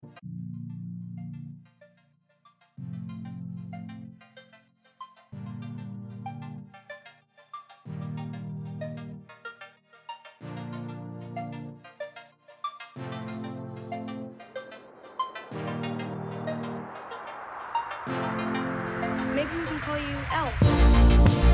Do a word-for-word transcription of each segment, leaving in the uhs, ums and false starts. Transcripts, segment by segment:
Maybe we can call you Elf.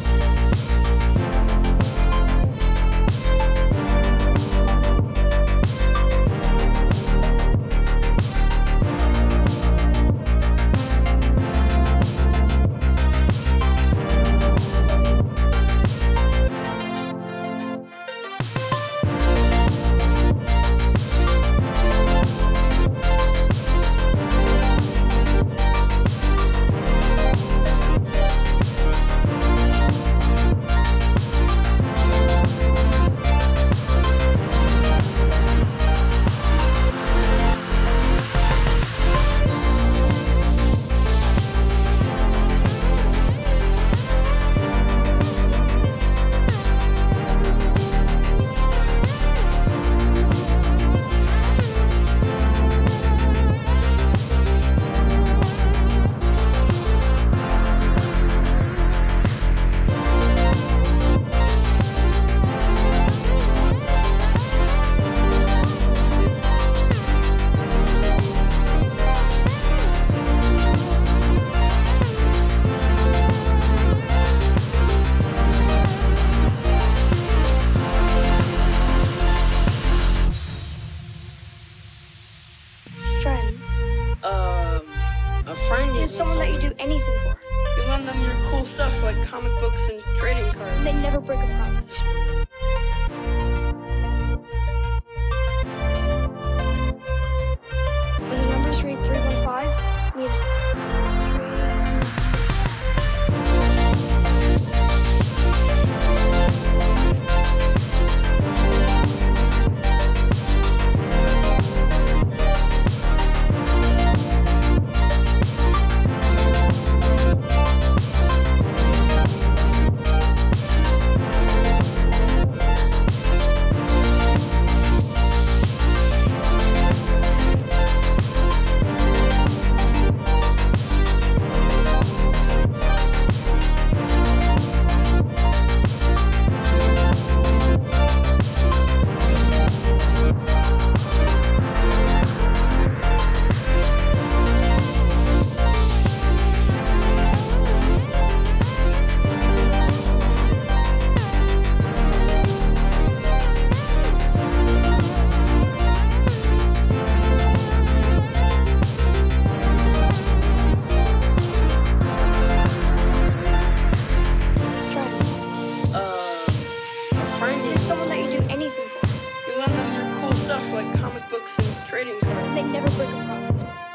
Friend Um, a friend is is someone that you do anything for. You lend them your cool stuff like comic books and trading cards. They never break a promise. When the numbers read three one five, we need to three. Friend is is someone that you do anything for. You lend them your cool stuff like comic books and trading cards. They never break a promise.